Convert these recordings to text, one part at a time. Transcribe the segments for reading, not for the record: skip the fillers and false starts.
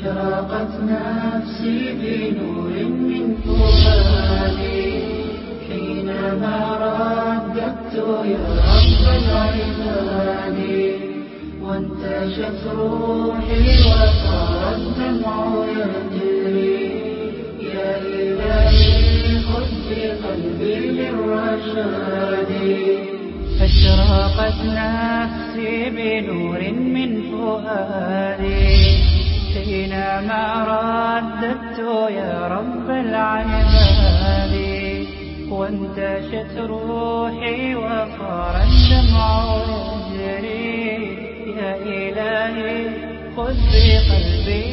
أشرقت نفسي بنور من فؤادي حينما رددت يا رب العباد، وانتشت روحي وصار الدمع يجري. يا إلهي خذ بقلبي للرشاد. أشرقت نفسي بنور من فؤادي حينما رددت يا رب العباد، وانتشت روحي وصار الدمع يجري. يا إلهي خذ بقلبي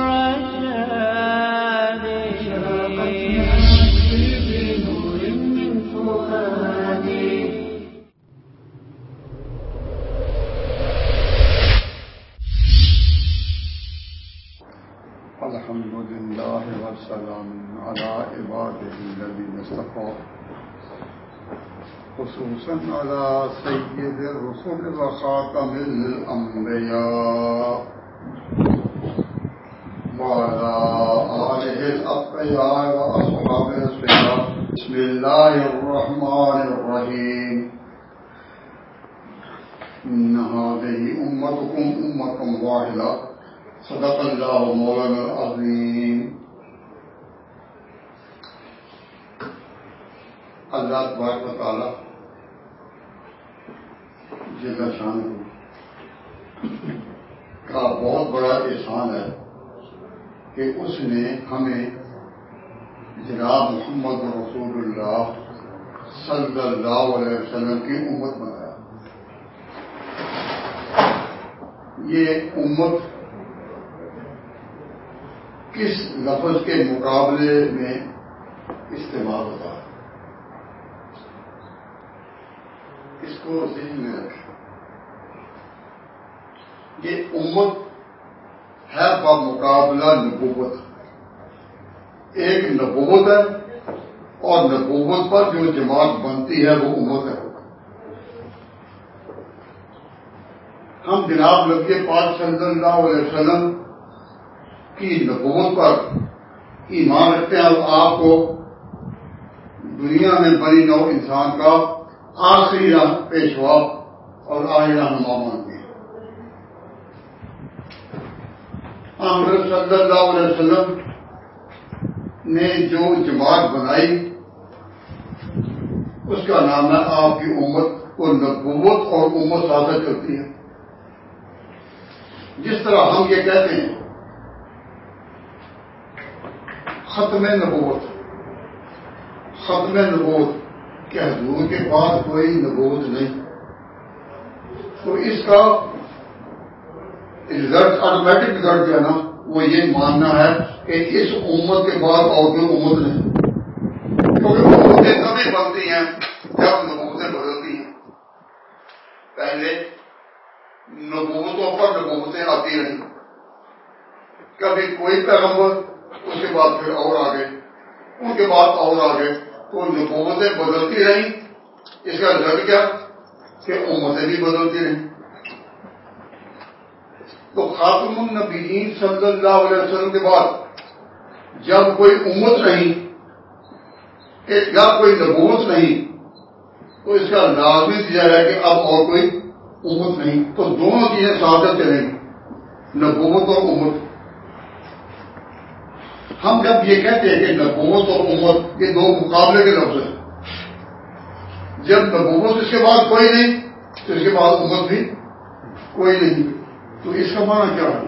للرشاد. أشرقت نفسي بنور من فؤادي. الحمد لله والسلام على عباده الذين اصطفى، خصوصا على سيد الرسل وخاتم الأنبياء وعلى آله الأطهار وأصحابه الصفات. بسم الله الرحمن الرحيم. إن هذه أمتكم أمة واحدة صدق اللہ مولانا العظیم. اللہ تبارک و تعالی جل شانہ کا بہت بڑا احسان ہے کہ اس نے ہمیں جناب محمد رسول اللہ صلی اللہ علیہ وسلم کی امت بنایا. یہ امت کس لفظ کے مقابلے میں استعمال ہوتا ہے، اس کو ذہن میں رکھیں. یہ امت ہے بمقابلہ نبوت. ایک نبوت ہے اور نبوت پر جو جماعت بنتی ہے وہ امت ہے. ہم جناب نبی پاک صلی اللہ علیہ وسلم کی نبوت پر ایمان رکھتے ہیں اور آپ کو دنیا میں بنی نوع انسان کا آخری پیشوا اور آخری رہنما مانتے ہیں. حضرت صلی اللہ علیہ وسلم نے جو جماعت بنائی اس کا نام ہے آپ کی امت کو نبوت اور امت حاصل کرتی ہے. جس طرح ہم یہ کہتے ہیں ختم نبوت کہ حضور کے بعد کوئی نبوت نہیں، تو اس کا رزلٹ آٹومیٹک رزلٹ جو ہے نا وہ یہ ماننا ہے کہ اس امت کے بعد اور کوئی امت نہیں، کیونکہ امتیں تبھی بنتی ہیں جب نبوتیں بدلتی ہیں. پہلے نبوتوں پر نبوتیں آتی رہیں، کبھی کوئی پیغمبر، اس کے بعد پھر اور آگے، ان کے بعد اور آگے، تو نبوتیں بدلتی رہیں. اس کا رزلٹ کیا کہ امتیں بھی بدلتی رہیں. تو خاتم النبیین صلی اللہ علیہ وسلم کے بعد جب کوئی امت نہیں کہ یا کوئی نبوت نہیں تو اس کا لازمی نتیجہ ہے کہ اب اور کوئی امت نہیں. تو دونوں چیزیں ساتھ چلیں گی، نبوت اور امت. ہم جب یہ کہتے ہیں کہ نبوت اور امت یہ دو مقابلے کے لفظ ہیں، جب نبوت اس کے بعد کوئی نہیں تو اس کے بعد امت بھی کوئی نہیں، تو اس کا معنی کیا ہے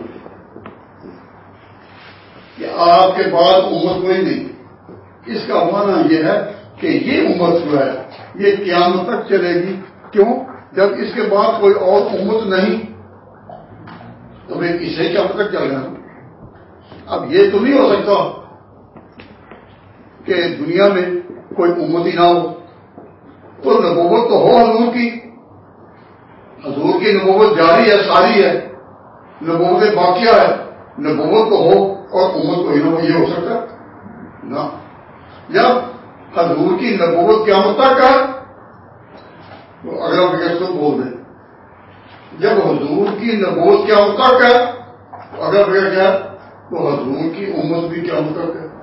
کہ آپ کے بعد امت کوئی نہیں؟ اس کا معنی یہ ہے کہ یہ امت جو ہے یہ قیامت تک چلے گی. کیوں؟ جب اس کے بعد کوئی اور امت نہیں تو پھر اسے قیامت تک چل رہا. اب یہ تو نہیں ہو سکتا کہ دنیا میں کوئی امت ہی نہ ہو. تو نبوت تو ہو حضور کی نبوت جاری ہے، ساری ہے، نبوت باقیہ ہے. نبوت تو ہو اور امت کو ہی نہ ہو، یہ ہو سکتا نہ. جب حضور کی نبوت قیامت تک ہے تو اگلا فکر تو بول دیں. جب حضور کی نبوت قیامت تک ہے تو اگلا فکر کیا تو حضور کی امت بھی کیا مطلب ہے؟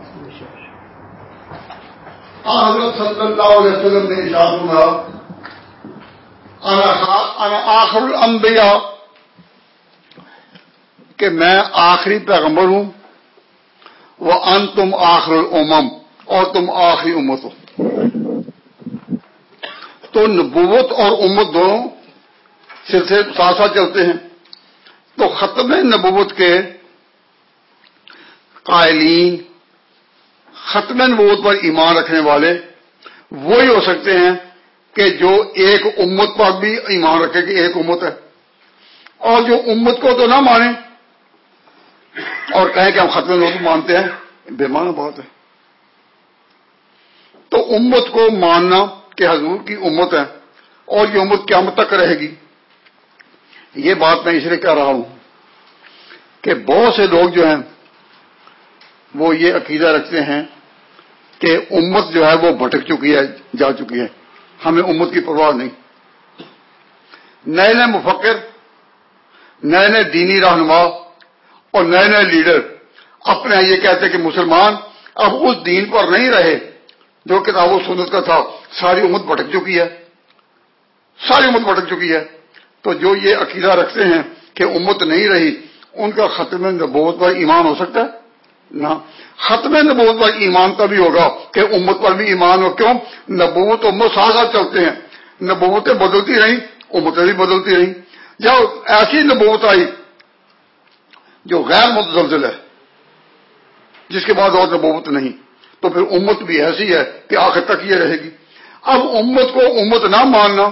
حضرت صلی اللہ علیہ وسلم نے ارشاد فرمایا انا آخر الانبیاء کہ میں آخری پیغمبر ہوں، وانتم آخر الامم اور تم آخری امت ہو. تو نبوت اور امت دونوں سلسلے ساتھ ساتھ چلتے ہیں. تو ختم نبوت کے قائلین، ختم نبوت پر ایمان رکھنے والے وہی ہو سکتے ہیں کہ جو ایک امت پر بھی ایمان رکھے کہ ایک امت ہے، اور جو امت کو تو نہ مانے اور کہیں کہ ہم ختم نبوت مانتے ہیں، بے معنی بات ہے. تو امت کو ماننا کہ حضور کی امت ہے اور یہ امت قیامت تک رہے گی، یہ بات میں اس لیے کہہ رہا ہوں کہ بہت سے لوگ جو ہیں وہ یہ عقیدہ رکھتے ہیں کہ امت جو ہے وہ بھٹک چکی ہے، جا چکی ہے، ہمیں امت کی پرواہ نہیں. نئے نئے مفکر، نئے نئے دینی رہنما اور نئے نئے لیڈر اپنے یہ کہتے ہیں کہ مسلمان اب اس دین پر نہیں رہے جو کتاب و سنت کا تھا، ساری امت بھٹک چکی ہے، ساری امت بھٹک چکی ہے. تو جو یہ عقیدہ رکھتے ہیں کہ امت نہیں رہی، ان کا ختم نبوت پر ایمان ہو سکتا ہے؟ نہ. ختم نبوت پر ایمان تبھی ہوگا کہ امت پر بھی ایمان ہو. کیوں؟ نبوت امت ساتھ ساتھ چلتے ہیں، نبوتیں بدلتی رہیں، امتیں بھی بدلتی رہیں. جب ایسی نبوت آئی جو غیر متزلزل ہے، جس کے بعد اور نبوت نہیں، تو پھر امت بھی ایسی ہے کہ آخر تک یہ رہے گی. اب امت کو امت نہ ماننا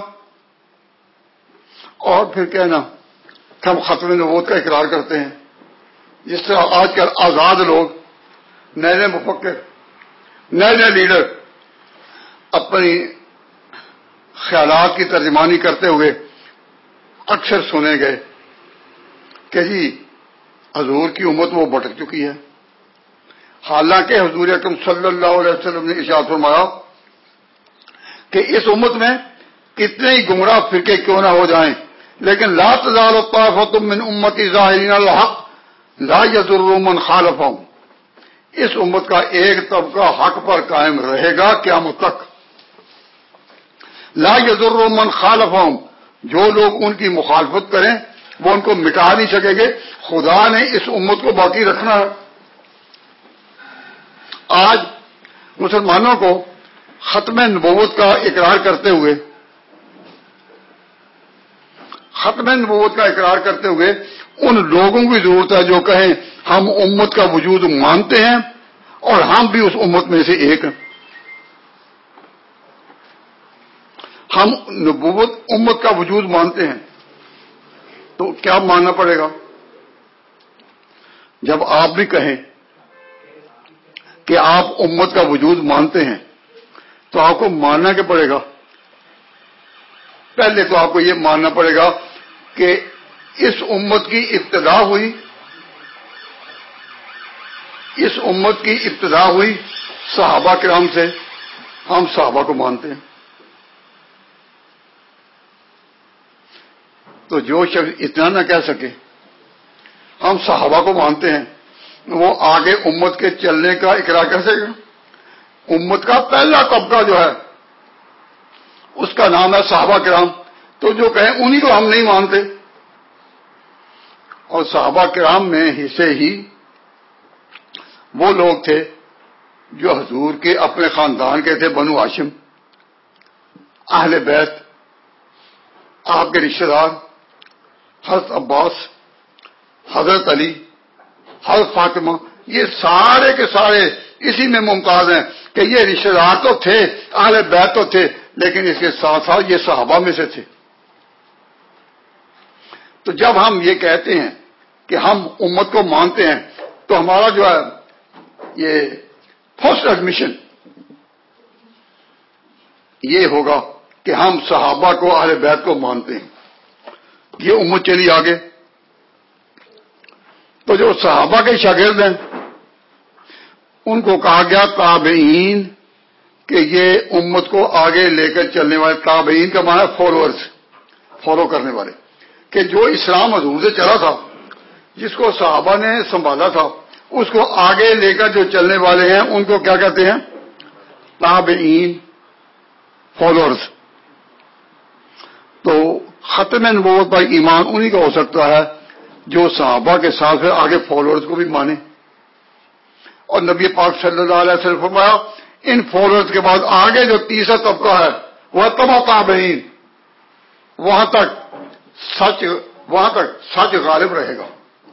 اور پھر کہنا کہ ہم ختم نبوت کا اقرار کرتے ہیں، جس طرح آج کل آزاد لوگ، نئے نئے مفکر، نئے نئے لیڈر اپنی خیالات کی ترجمانی کرتے ہوئے اکثر سنے گئے کہ جی حضور کی امت وہ بھٹک چکی ہے. حالانکہ حضور اکرم صلی اللہ علیہ وسلم نے ارشاد فرمایا کہ اس امت میں کتنے ہی گمراہ فرقے کیوں نہ ہو جائیں، لیکن لا تزال طائفۃ من امتی ظاہرین الحق لا یضر من خالفہم، اس امت کا ایک طبقہ حق پر قائم رہے گا قیامت تک. لا یضر من خالفہم، جو لوگ ان کی مخالفت کریں وہ ان کو مٹا نہیں سکیں گے. خدا نے اس امت کو باقی رکھنا ہے. آج مسلمانوں کو ختم نبوت کا اقرار کرتے ہوئے، ختم نبوت کا اقرار کرتے ہوئے ان لوگوں کی ضرورت ہے جو کہیں ہم امت کا وجود مانتے ہیں اور ہم بھی اس امت میں سے ایک ہیں. ہم نبوت امت کا وجود مانتے ہیں تو کیا ماننا پڑے گا؟ جب آپ بھی کہیں کہ آپ امت کا وجود مانتے ہیں تو آپ کو ماننا کیا پڑے گا؟ پہلے تو آپ کو یہ ماننا پڑے گا کہ اس امت کی ابتدا ہوئی، اس امت کی ابتدا ہوئی صحابہ کرام سے. ہم صحابہ کو مانتے ہیں. تو جو شخص اتنا نہ کہہ سکے ہم صحابہ کو مانتے ہیں، وہ آگے امت کے چلنے کا اقرار کر سکے گا؟ امت کا پہلا طبقہ جو ہے اس کا نام ہے صحابہ کرام. تو جو کہیں انہی کو ہم نہیں مانتے. اور صحابہ کرام میں سے ہی وہ لوگ تھے جو حضور کے اپنے خاندان کے تھے، بنو ہاشم، اہل بیت، آپ کے رشتہ دار حضرت عباس، حضرت علی، حضرت فاطمہ، یہ سارے کے سارے اسی میں ممتاز ہیں کہ یہ رشتہ دار تو تھے، اہل بیت تو تھے، لیکن اس کے ساتھ ساتھ یہ صحابہ میں سے تھے. تو جب ہم یہ کہتے ہیں کہ ہم امت کو مانتے ہیں تو ہمارا جو ہے یہ فرسٹ ایڈمیشن یہ ہوگا کہ ہم صحابہ کو، اہل بیت کو مانتے ہیں. یہ امت چلی آگے. تو جو صحابہ کے شاگرد ہیں ان کو کہا گیا تابعین، کہ یہ امت کو آگے لے کر چلنے والے. تابعین کا معنی فالوورز، فالو کرنے والے. کہ جو اسلام حضور سے چلا تھا، جس کو صحابہ نے سنبھالا تھا، اس کو آگے لے کر جو چلنے والے ہیں ان کو کیا کہتے ہیں؟ تابعین، فالوورز. تو ختم نبوت پر ایمان انہی کا ہو سکتا ہے جو صحابہ کے ساتھ آگے فالوورز کو بھی مانے. اور نبی پاک صلی اللہ علیہ وسلم فرمایا ان فالوورز کے بعد آگے جو تیسرا طبقہ ہے وہ تبع تابعین، وہاں تک سچ غالب رہے گا.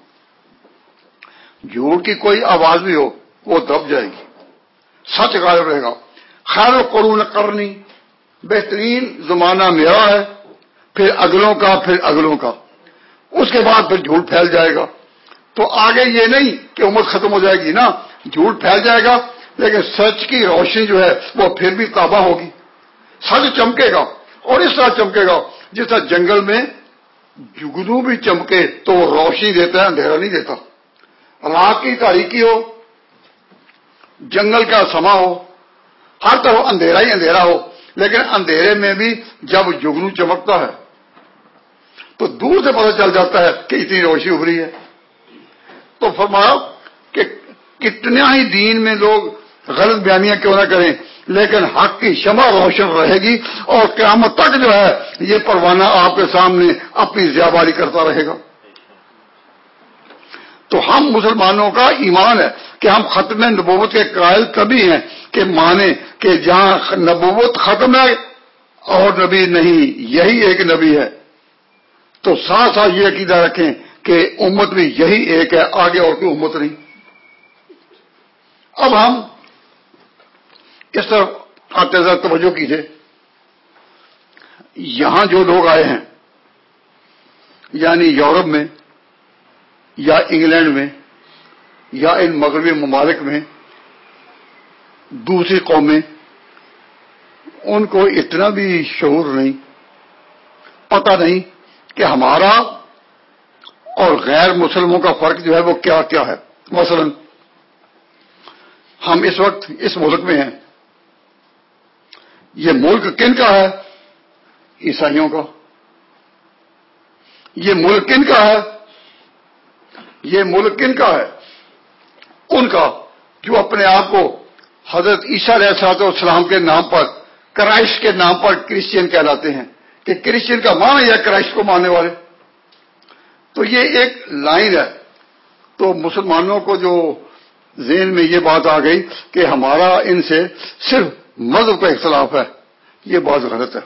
جھوٹ کی کوئی آواز بھی ہو وہ دب جائے گی، سچ غالب رہے گا. خیر القرون قرنی، بہترین زمانہ میرا ہے، پھر اگلوں کا، پھر اگلوں کا، اس کے بعد پھر جھوٹ پھیل جائے گا. تو آگے یہ نہیں کہ امت ختم ہو جائے گی نا، جھوٹ پھیل جائے گا لیکن سچ کی روشنی جو ہے وہ پھر بھی تابع ہوگی. سچ چمکے گا اور اس طرح چمکے گا جس طرح جنگل میں جگنو بھی چمکے تو وہ روشنی دیتا ہے، اندھیرا نہیں دیتا. رات کی تاریکی ہو، جنگل کا سما ہو، ہر طرف اندھیرا ہی اندھیرا ہو، لیکن اندھیرے میں بھی جب جگنو چمکتا ہے تو دور سے پتہ چل جاتا ہے کہ اتنی روشنی ابھری ہے. تو فرمایا کہ کتنا ہی دین میں لوگ غلط بیانیاں کیوں نہ کریں لیکن حق کی شمع روشن رہے گی اور قیامت تک جو ہے یہ پروانہ آپ کے سامنے اپنی ضیاباری کرتا رہے گا. تو ہم مسلمانوں کا ایمان ہے کہ ہم ختم نبوت کے قائل تبھی ہیں کہ مانیں کہ جہاں نبوت ختم ہے اور نبی نہیں، یہی ایک نبی ہے. تو ساتھ ساتھ یہ عقیدہ رکھیں کہ امت بھی یہی ایک ہے، آگے اور کوئی امت نہیں. اب ہم اس طرف آتے ذرا توجہ کیجئے. یہاں جو لوگ آئے ہیں یعنی یورپ میں یا انگلینڈ میں یا ان مغربی ممالک میں دوسری قومیں، ان کو اتنا بھی شعور نہیں، پتہ نہیں کہ ہمارا اور غیر مسلموں کا فرق جو ہے وہ کیا کیا ہے. مثلا ہم اس وقت اس ملک میں ہیں، یہ ملک کن کا ہے؟ عیسائیوں کا. یہ ملک کن کا ہے؟ یہ ملک کن کا ہے؟ ان کا جو اپنے آپ کو حضرت عیسیٰ علیہ السلام کے نام پر، کرائسٹ کے نام پر کرسچین کہلاتے ہیں کہ کرسچین کا معنی ہے کرائسٹ کو ماننے والے. تو یہ ایک لائن ہے. تو مسلمانوں کو جو ذہن میں یہ بات آ گئی کہ ہمارا ان سے صرف مذہب کا اختلاف ہے، یہ بات غلط ہے.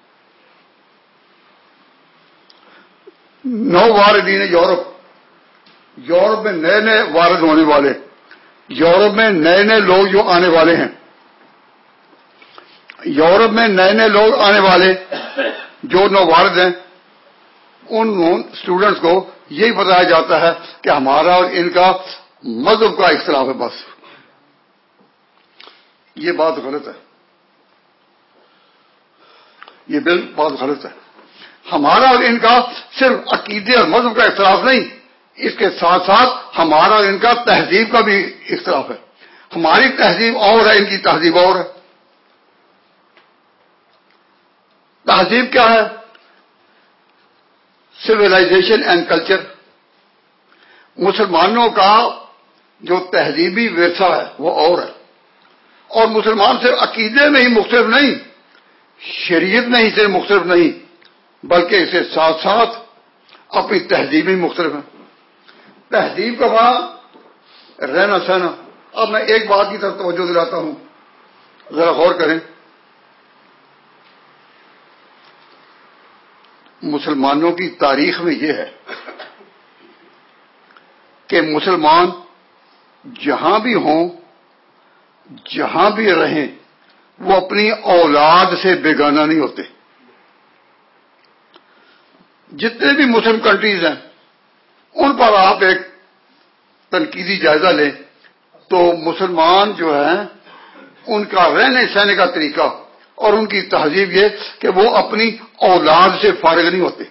نو واردین یورپ میں نئے نئے وارد ہونے والے، یورپ میں نئے نئے لوگ جو آنے والے ہیں، یورپ میں نئے نئے لوگ آنے والے جو نو وارد ہیں، ان اسٹوڈنٹس کو یہی بتایا جاتا ہے کہ ہمارا اور ان کا مذہب کا اختلاف ہے. بس یہ بات غلط ہے، یہ بات غلط ہے. ہمارا اور ان کا صرف عقیدے اور مذہب کا اختلاف نہیں، اس کے ساتھ ساتھ ہمارا اور ان کا تہذیب کا بھی اختلاف ہے. ہماری تہذیب اور ہے، ان کی تہذیب اور ہے. تہذیب کیا ہے؟ Civilisation and culture. مسلمانوں کا جو تہذیبی ورثہ ہے وہ اور ہے، اور مسلمان صرف عقیدے میں ہی مختلف نہیں، شریعت میں ہی صرف مختلف نہیں، بلکہ اس کے ساتھ ساتھ اپنی تہذیب میں مختلف ہے. تہذیب کا وہاں رہنا سہنا. اب میں ایک بات کی طرف توجہ دلاتا ہوں، ذرا غور کریں. مسلمانوں کی تاریخ میں یہ ہے کہ مسلمان جہاں بھی ہوں، جہاں بھی رہیں، وہ اپنی اولاد سے بیگانہ نہیں ہوتے. جتنے بھی مسلم کنٹریز ہیں ان پر آپ ایک تنقیدی جائزہ لیں تو مسلمان جو ہیں ان کا رہنے سہنے کا طریقہ اور ان کی تہذیب یہ کہ وہ اپنی اولاد سے فارغ نہیں ہوتے.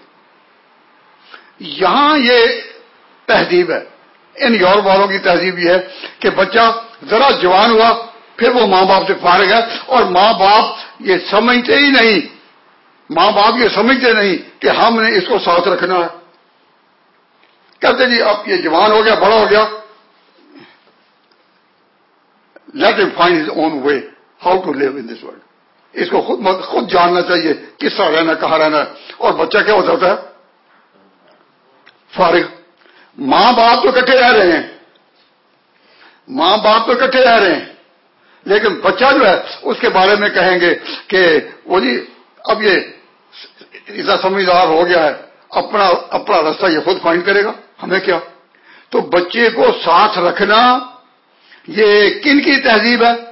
یہاں یہ تہذیب ہے. ان یورپ والوں کی تہذیب یہ ہے کہ بچہ ذرا جوان ہوا پھر وہ ماں باپ سے فارغ ہے، اور ماں باپ یہ سمجھتے ہی نہیں، ماں باپ یہ سمجھتے نہیں کہ ہم نے اس کو ساتھ رکھنا ہے. کہتے جی اب یہ جوان ہو گیا، بڑا ہو گیا، let him find his own way how to live in this world. اس کو خود جاننا چاہیے کس طرح رہنا، کہاں رہنا ہے. اور بچہ کیا ہوتا ہے؟ فارغ. ماں باپ تو اکٹھے رہ رہے ہیں، ماں باپ تو اکٹھے رہ رہے ہیں، لیکن بچہ جو ہے اس کے بارے میں کہیں گے کہ وہ جی اب یہ اتنا سمجھدار ہو گیا ہے، اپنا راستہ یہ خود فائنڈ کرے گا، ہمیں کیا. تو بچے کو ساتھ رکھنا یہ کن کی تہذیب ہے؟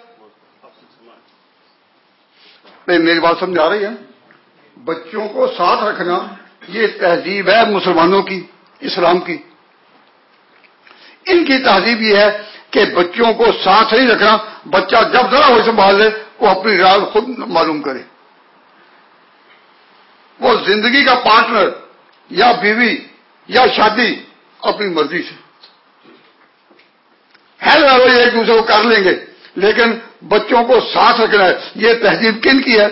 میری بات سمجھ آ رہی ہے؟ بچوں کو ساتھ رکھنا یہ تہذیب ہے مسلمانوں کی، اسلام کی. ان کی تہذیب یہ ہے کہ بچوں کو ساتھ نہیں رکھنا، بچہ جب ذرا ہو سنبھال لے وہ اپنی رائے خود معلوم کرے. وہ زندگی کا پارٹنر یا بیوی یا شادی اپنی مرضی سے ہے، ایک دوسرے کو کر لیں گے، لیکن بچوں کو ساتھ رکھنا ہے. یہ تہذیب کن کی ہے؟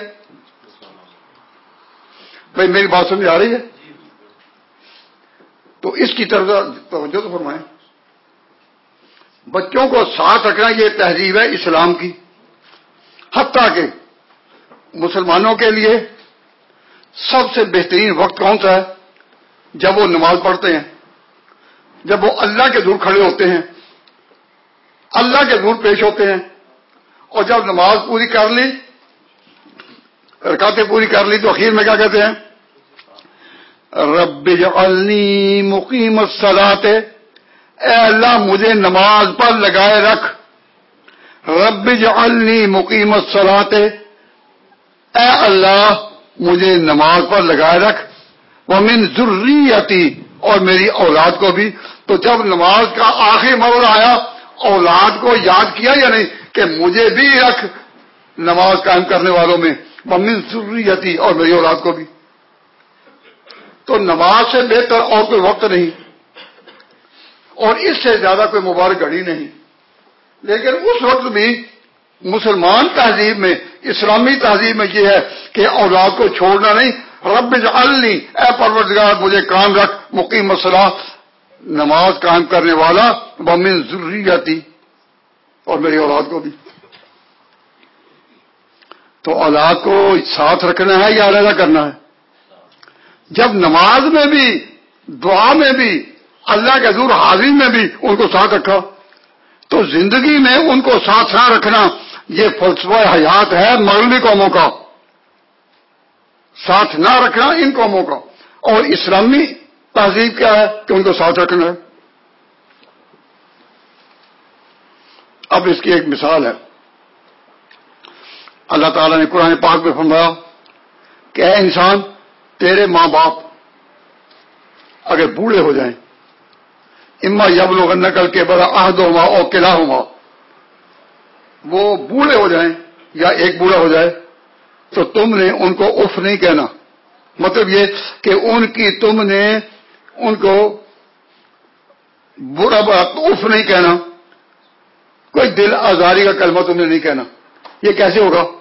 بھائی میری بات سمجھ آ رہی ہے؟ تو اس کی طرف توجہ تو فرمائیں. بچوں کو ساتھ رکھنا یہ تہذیب ہے اسلام کی. حتیٰ کہ مسلمانوں کے لیے سب سے بہترین وقت کون سا ہے؟ جب وہ نماز پڑھتے ہیں، جب وہ اللہ کے دور کھڑے ہوتے ہیں، اللہ کے دور پیش ہوتے ہیں، اور جب نماز پوری کر لی، رکعتیں پوری کر لی، تو اخیر میں کیا کہتے ہیں؟ رب اجعلنی مقیم الصلاۃ، اے اللہ مجھے نماز پر لگائے رکھ. رب اجعلنی مقیم الصلاۃ، اے اللہ مجھے نماز پر لگائے رکھ. ومن ذریتی، اور میری اولاد کو بھی. تو جب نماز کا آخری مرحلہ آیا، اولاد کو یاد کیا یا نہیں کہ مجھے بھی رکھ نماز قائم کرنے والوں میں. ومن ذریتی، اور میری اولاد کو بھی. تو نماز سے بہتر اور کوئی وقت نہیں، اور اس سے زیادہ کوئی مبارک گھڑی نہیں. لیکن اس وقت بھی مسلمان تہذیب میں، اسلامی تہذیب میں یہ ہے کہ اولاد کو چھوڑنا نہیں. رب اجعلنی، اے پروردگار مجھے قائم رکھ، مقیم الصلاۃ، نماز قائم کرنے والا. ومن ذریتی، اور میری اولاد کو بھی. تو اولاد کو ساتھ رکھنا ہے یا علیحدہ کرنا ہے؟ جب نماز میں بھی، دعا میں بھی، اللہ کے حضور حاضری میں بھی ان کو ساتھ رکھا، تو زندگی میں ان کو ساتھ نہ رکھنا یہ فلسفہ حیات ہے مغربی قوموں کا. ساتھ نہ رکھنا ان قوموں کا. اور اسلامی تہذیب کیا ہے کہ ان کو ساتھ رکھنا ہے. اب اس کی ایک مثال ہے. اللہ تعالیٰ نے قرآن پاک میں فرمایا کہ اے انسان، تیرے ماں باپ اگر بوڑھے ہو جائیں، اما یبلغن کے بڑا احدہما او کلاہما، وہ بوڑھے ہو جائیں یا ایک بوڑھا ہو جائے، تو تم نے ان کو اف نہیں کہنا. مطلب یہ کہ تم نے ان کو برا اف نہیں کہنا، کوئی دل آزاری کا کلمہ تم نے نہیں کہنا. یہ کیسے ہوگا؟